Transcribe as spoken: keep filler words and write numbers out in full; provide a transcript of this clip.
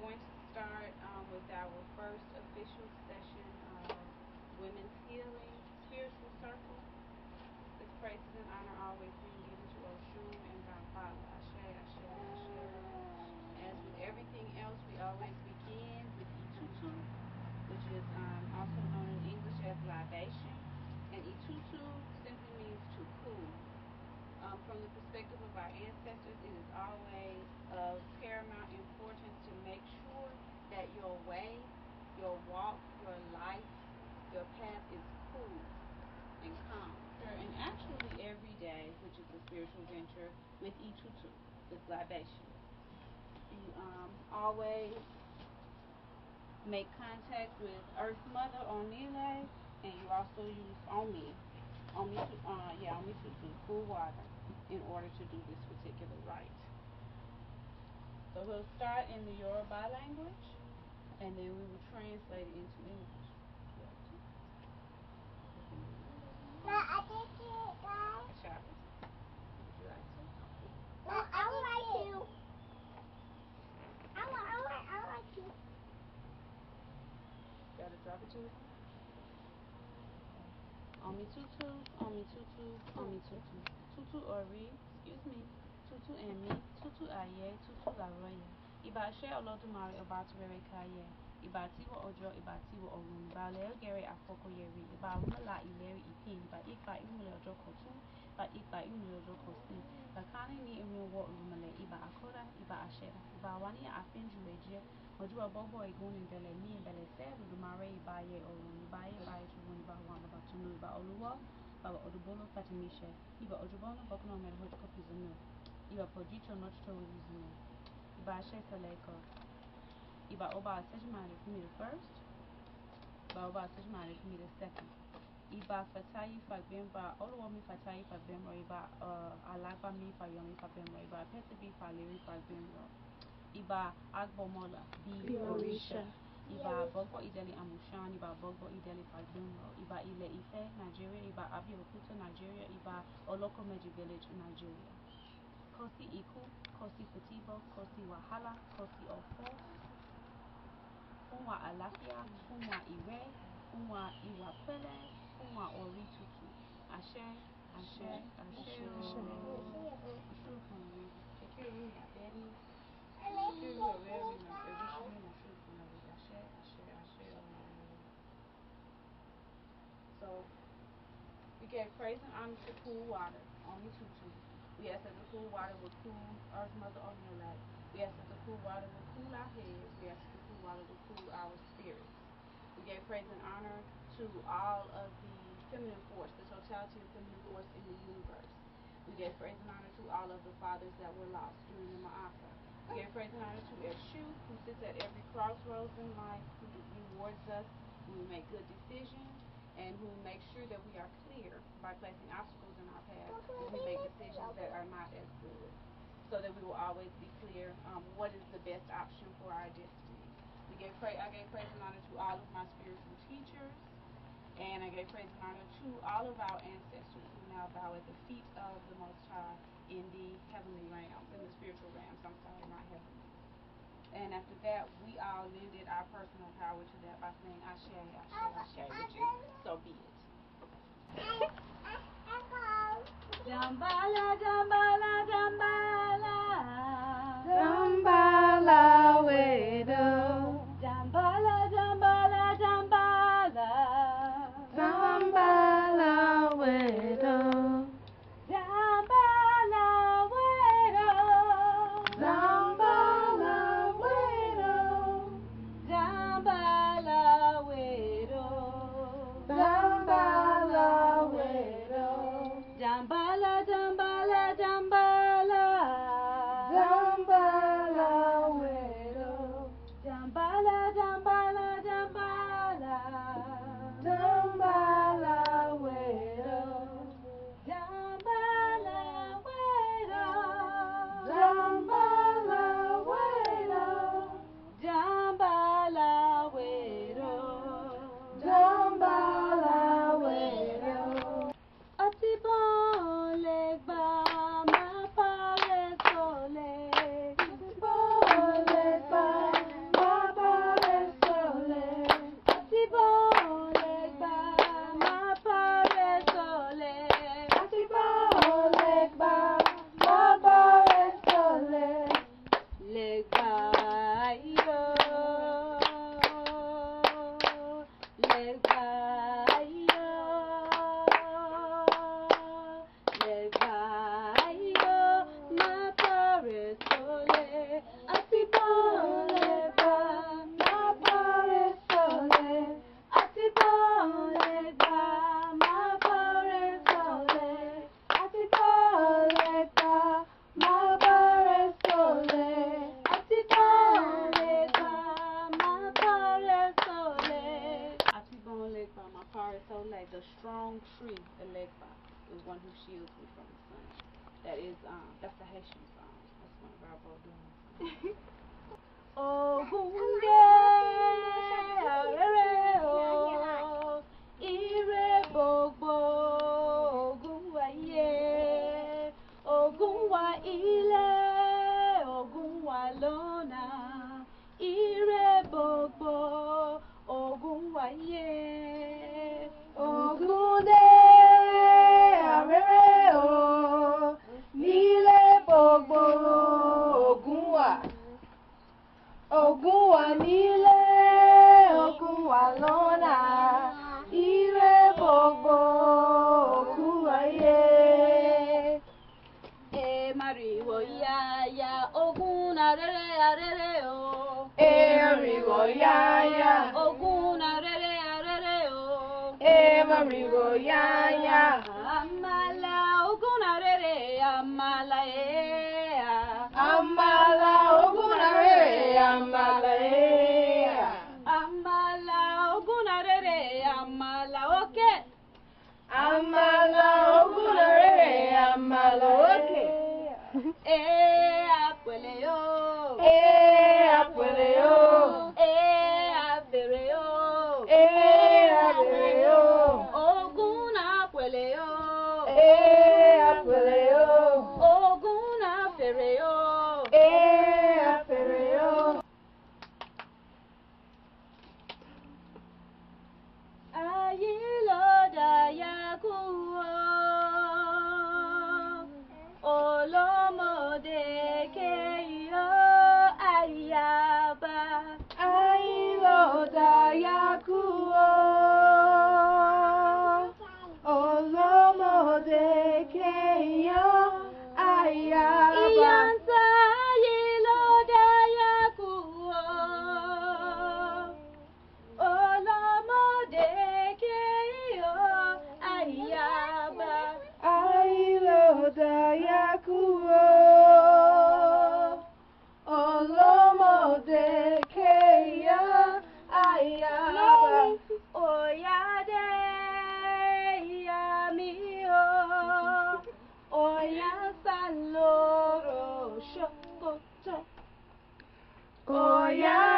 going to start um, with our first official session of Women's Healing Spiritual Circle. This praises and honor always being given to Oshun and God Father. Ashe, Ashe, Ashe. As with everything else, we always begin with Itutu, which is um, also known in English as libation. And Itutu simply means to cool. Um, from the perspective of our ancestors, it is always of paramount importance to make sure that your way, your walk, your life, your path is cool and calm. And actually every day, which is a spiritual venture, with Itutu, this libation. You um, always make contact with Earth Mother on Nile, and you also use Omi, Omi, uh, yeah, Omi Tutu, cool water, in order to do this particular rite. So we'll start in the Yoruba language, and then we will translate it into English. No, I did it, guys. Shall we? Would you like to? No, I would like to. I want, I want, I like to. Gotta drop it to it. Omi tutu, omi tutu, omi tutu. Tutu ori, excuse me. Tutu emi, tutu aye, tutu laroye. Iba she olodumare oba tuwere kaye. Iba tiwo ojo, iba tiwo orun. Iba leo gere afoko yeri. Iba rumala ileri ipin. Iba ifa imule ojo kotu. Iba ifa imule ojo kosi. Iba kani ni imu wo rumale. Iba akoda, iba asheda. Iba wani afinju eje. Ojuwa bobo igun imbele mi imbele se. Ludumare iba ye orun. Iba ye iba ye chubun. Iba wanda batunu. Iba oluwa. Iba odubolo fatimishe. Iba ojubono bokuno mere hojko pizunu. Iba pojicho nochto wizunu. Iba ashe saleko. Iba oba sejmane for me the first. Iba oba sejmane for me the second. Iba fatayi fagbemba. Oluwa mi fatayi fagbemba. Iba uh alagba mi fayomi fagbemba. Iba pete bi faleri fagbemba. Iba agbomola bi orisha. Iba bogbo ideli amushan. Iba bogbo ideli fagbemba. Iba ile ife Nigeria. Iba Abeokuta Nigeria. Iba Olokomeji village Nigeria. Kosi iku, kosi fatibo, kosi wahala, kosi ofo. Funwa alafia, funwa ire, funwa iwapele, funwa ori tutu. Ashe, ashe, ashe. Ashe. Chekiru na beni. Chekiru eweri na ebishimi na shufu na wi. Ashe, ashe, ashe. So we gave praise and honor to cool water, Omi Tutu. We ask that the cool water will cool Earth Mother on your lap. We ask that the cool water will cool our heads. We ask that the cool water will cool our spirits. We gave praise and honor to all of the feminine force, the totality of feminine force in the universe. We gave praise and honor to all of the fathers that were lost during the Ma'afa. We gave praise and honor to Eshu, who sits at every crossroads in life, who rewards us when we make good decisions, and who makes sure that we are clear by placing obstacles in our path when we make decisions that are not as good, so that we will always be clear um, what is the best option for our destiny. We gave pra- I gave praise and honor to all of my spiritual teachers, and I gave praise and honor to all of our ancestors who now bow at the feet of the Most High in the heavenly realms, in the spiritual realms, I'm sorry, not heavenly. And after that, we all lended our personal power to that by saying Ashe, Ashe, Ashe, which is so be it. Jambala, jambala, jambala. Jambala, wedo. Jambala, jambala, jambala. Jambala, wedo. Jambala, wedo. Jambala, wedo. Jambala, wedo. Jambala, wedo. Jambala, jambala, jambala. Jambala, wedo. Jambala, jambala, jambala. Jambala, wedo. Jambala, wedo. Jambala, wedo. Jambala, wedo. Jambala, wedo. Atibon legba ma pare sole. Atibon legba like the strong tree, Elegba, the one who shields me from the sun. That is, um, that's a Haitian song. That's one of our Vodun songs. Ogunde arere o, ire gbogbo, Ogun wa ye, Ogun wa ile, Ogun wa lọ́nà, ire gbogbo, Ogun wa ye. Ogunde arere o, nílé gbogbo, Ogun wa. Ogun wa nílé, Ogun wa lọ́nà, ire gbogbo, Ogun wa yé. E mariwo ya ya, Ogun arere arere o. E mariwo ya ya, Ogun arere arere o. e mariwo ya ya. Amala Ogun arere amala e a. Amala Ogun arere amala e. Amala Ogun arere amala oke. Amala Ogun arere amala oke. E apele yo. E apele yo. E abere yo. E abere yo. Ogun apele yo. E apele yo. Ogun afere yo. E apele yo. Ayiloda yakuo, olomode keyo ayaba. Ayiloda yakuo, olomode keyo ayaba. Iyansa ayiloda yakuo, olomode keyo ayaba. Ayiloda yakuo, olomode keyo ayaba. Oyade yami o, oyansa loro shokoto. Oya